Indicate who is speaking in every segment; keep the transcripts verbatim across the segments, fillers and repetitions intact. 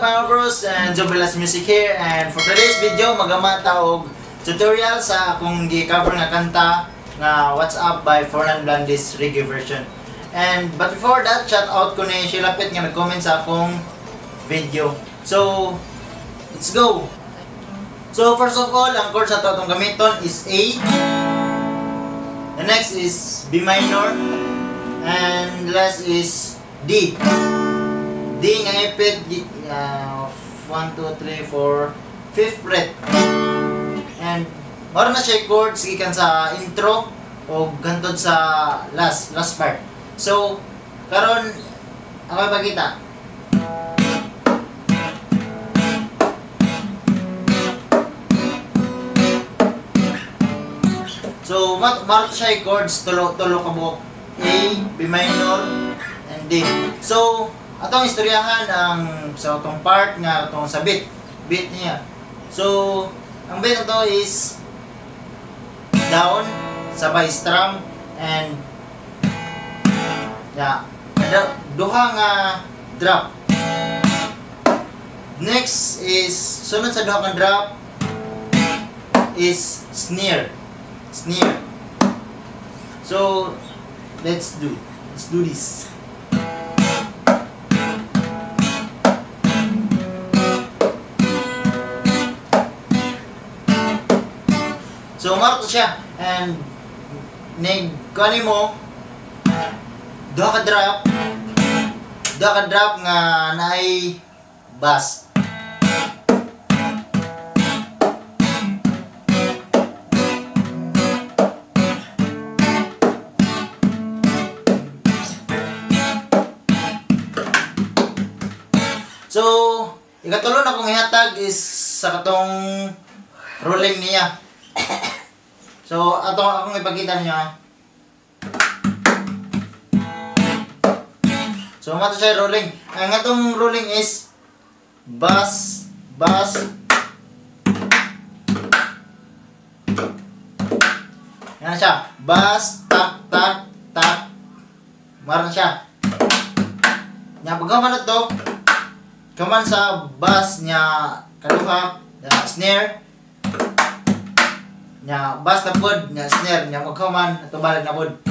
Speaker 1: mga bros, and Jobelas Music here, and for today's video magamata og tutorial sa akong gi-cover nga kanta nga What's Up by Fernand Blandis reggae version. And but before that, shout out ko ni Shilapit nga nag-comment sa akong video. So let's go. So first of all, ang chord sa to atong gamiton is A. The next is B minor, and last is D. D nga ipit, uh, one, two, three, four, fifth fret. And mara na siya chords gikan sa intro o gantod sa last last part. So karon ako ipakita. So mat mara siya chords tulo tulo ka buok, A, B minor, and D. So atong istoryahan ang sa atong part nga atong sa beat beat niya. So ang beat nito is down sabay strum and yeah, duha nga drop. Next is sunod sa duha nga drop is snare snare. So let's do let's do this. So marto siya, and neg kani mo duha ka drop duha ka drop nga naay bass. So ikatulo na kong ihatag is sa katong rolling niya. So, ato akong ipakita niya. So, mato siya rolling. Ang atong rolling is bass, bass. Yan siya. Bass, tak, tak, tak. Maran siya. Nya pagkaman na to, kaman sa bass niya kaduha, snare. Nya bass na pod, nya snare, nya magkaman ato balik na pod.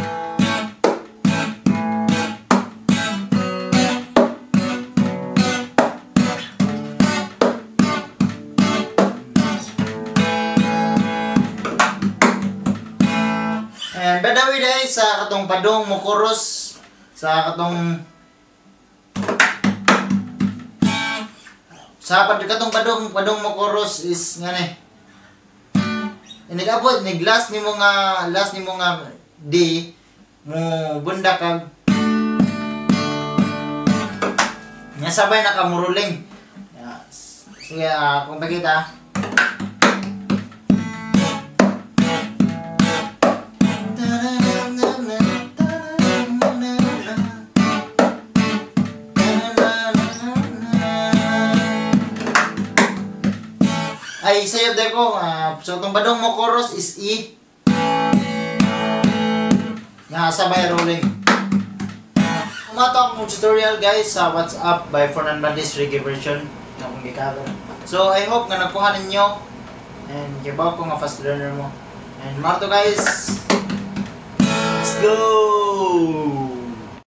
Speaker 1: And badawi dai sa katong padong mo chorus, sa katong sa pad katong padong padong mo chorus is ngani. Inigapod, nig last ni mo nga, last ni mo nga D, mo bunda kag nga sabay na kamuruling. Yes. Sige, uh, kung pakita. Ay, sayod de ko. Uh, so, itong badong mo chorus is E. Nga, sabay rolling. Kumato akong tutorial guys sa What's Up by Fernand Blandis reggae version na akong gikabel. So, I hope nga nakuha ninyo. And, kibaw ko nga fast learner mo. And, marto guys. Let's go!